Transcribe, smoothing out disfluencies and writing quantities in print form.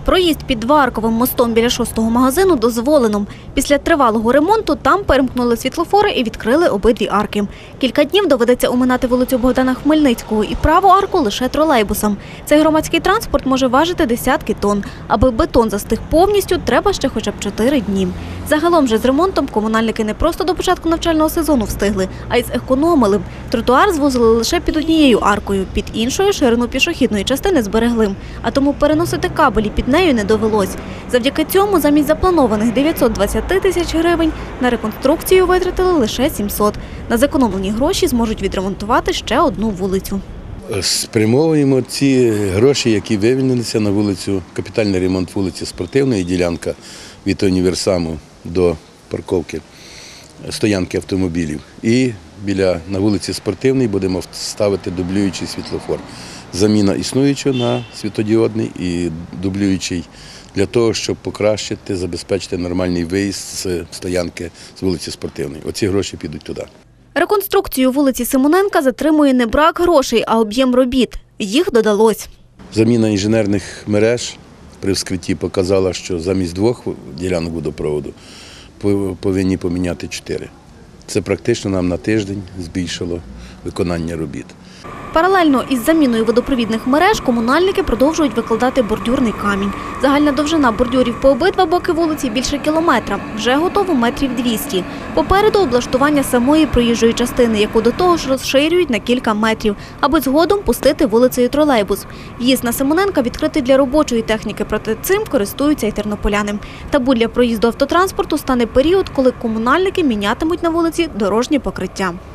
Проїзд під Двоарковим мостом біля 6-го магазину дозволено. Після тривалого ремонту там перемкнули світлофори і відкрили обидві арки. Кілька днів доведеться оминати вулицю Богдана Хмельницького і праву арку лише тролейбусом. Цей громадський транспорт може важити десятки тонн. Аби бетон застиг повністю, треба ще хоча б 4 дні. Загалом же з ремонтом комунальники не просто до початку навчального сезону встигли, а й зекономили. Тротуар звузили лише під однією аркою, під іншою ширину пішохідної частини зберегли. А тому переносити кабелі під нею не довелось. Завдяки цьому замість запланованих 920 тисяч гривень на реконструкцію витратили лише 700. На зекономлені гроші зможуть відремонтувати ще одну вулицю. Спрямовуємо ці гроші, які вивільнилися на вулицю, капітальний ремонт вулиці Спортивної, ділянка від універсаму до парковки, стоянки автомобілів. І на вулиці Спортивній будемо ставити дублюючий світлофор. Заміна існуючого на світодіодний і дублюючий для того, щоб покращити, забезпечити нормальний виїзд з стоянки з вулиці Спортивної. Оці гроші підуть туди. Реконструкцію вулиці Симоненка затримує не брак грошей, а об'єм робіт. Їх додалось. Заміна інженерних мереж при вскритті показала, що замість 2 ділянок водопроводу повинні поміняти 4. Це практично нам на тиждень збільшило виконання робіт. Паралельно із заміною водопровідних мереж комунальники продовжують викладати бордюрний камінь. Загальна довжина бордюрів по обидва боки вулиці більше кілометра. Вже готово метрів 200. Попереду облаштування самої проїжджої частини, яку до того ж розширюють на кілька метрів, аби згодом пустити вулицею тролейбус. В'їзд на Симоненка відкритий для робочої техніки, проте цим користуються й тернополяни. Табу для проїзду автотранспорту стане період, коли комунальники мінятимуть на вулиці дорожнє покриття.